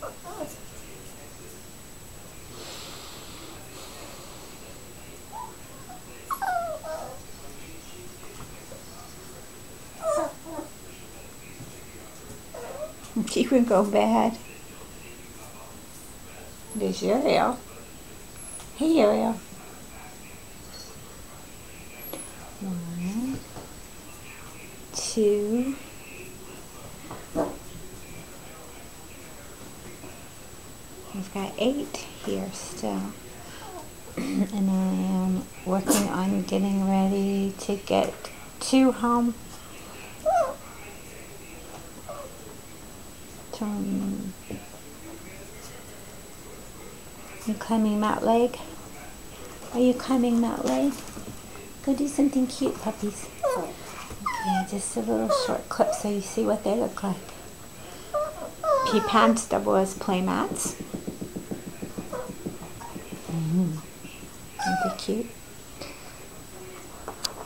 She would go bad. There's Uriel. Hey, Uriel. 1, 2. We've got 8 here still. And I am working on getting ready to get 2 home. You climbing that leg? Are you climbing that leg? Go do something cute, puppies. Okay, just a little short clip so you see what they look like. Peepans double as play mats. Aren't they cute?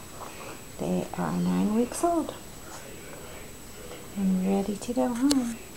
They are 9 weeks old and ready to go home.